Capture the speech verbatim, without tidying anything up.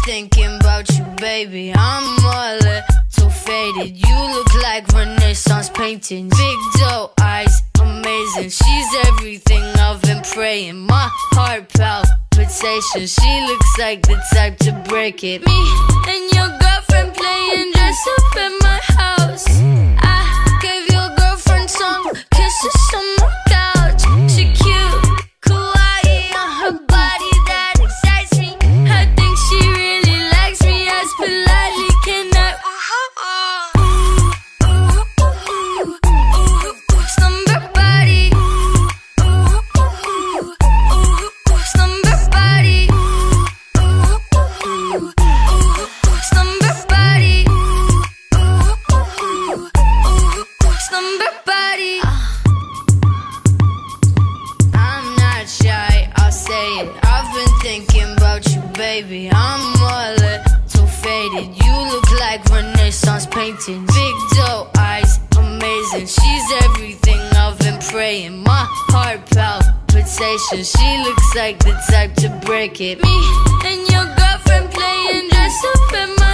thinking about you, baby. I'm a little faded. You look like Renaissance paintings. Big doe eyes, amazing. She's everything I've been praying. My heart palpitation. She looks like the type to break it. Me and your girlfriend playing dress up at my house. I gave your girlfriend some kisses on my couch. She cute, kawaii on her body, that excites me. I think she really likes me. As politely can I slumber body, slumber body, slumber body, slumber body. I'm not shy, I'll say it. I've been thinking about you, baby. I'm a little faded. You look like Renaissance paintings. Big doe eyes, amazing. She's everything I've been praying. My heart palpitation. She looks like the type to break it. Me and your girlfriend playing dress up at my